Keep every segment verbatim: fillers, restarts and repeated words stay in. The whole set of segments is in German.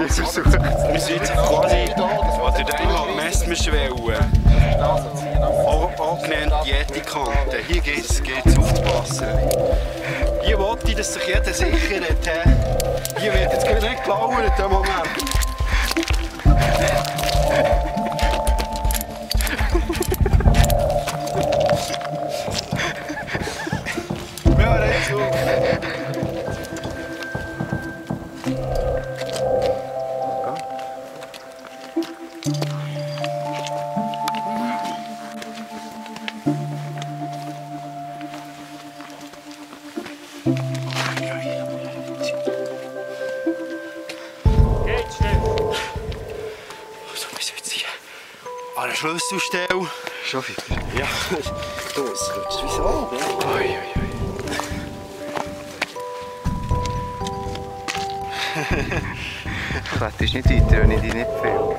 versuchen. Wir sind jetzt quasi an der dreieinhalb Messmischwelle, auch, auch genannt Yeti-Kante. Hier geht es aufzupassen. Hier wollte ich, dass sich jeder sichert. Hier wird jetzt gerade nicht gelauert im Moment. Ja, das ist so. An der Schlüsselstelle. Schon wieder? Ja. Du, es rutscht wie so. Ui, ui, ui. Das ist nicht weiter, wenn ich dich nicht filme.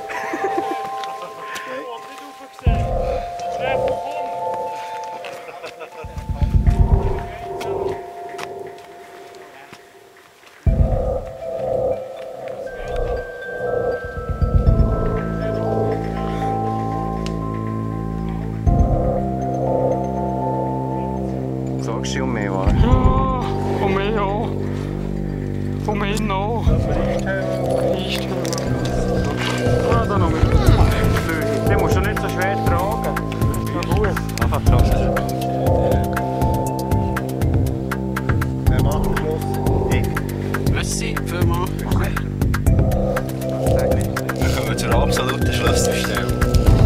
Sagst du um mich, was? Ja, um mich auch. Um mich noch. Nicht. Ah, da noch mit. Den musst du nicht so schwer tragen. Na gut. Einfach tragen. Wer macht den Schluss? Ich. Merci, vielmals. Wir kommen zur absoluten Schlüsselstelle.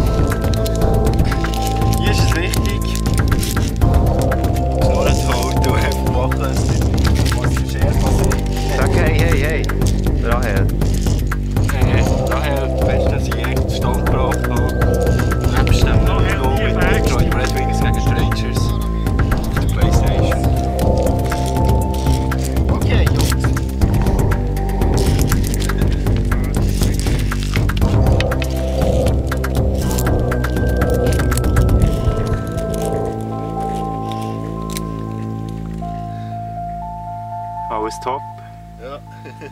Hier ist es wichtig, Knurren zu halten und einfach machen, was für Scherz passiert. Sag hey, hey, hey. Rahel. Hey, Rahel, weißt du, dass ich echt Stand gebracht habe? Nebst dem Null mit Detroit Red Wings gegen Strangers auf der Playstation. Okay, Jungs. Alles top. Ja.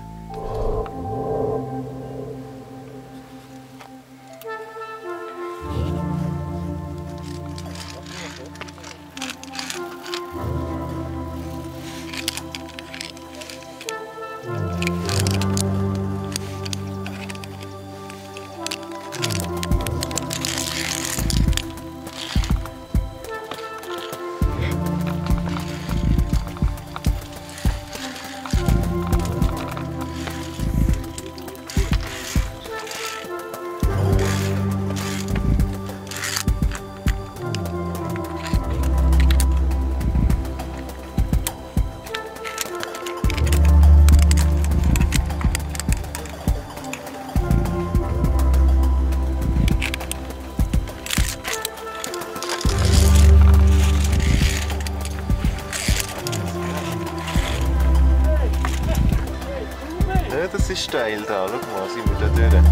Ja, das ist steil da. Schau mal, sind wir da durch.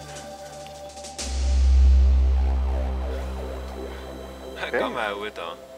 Komm mal da.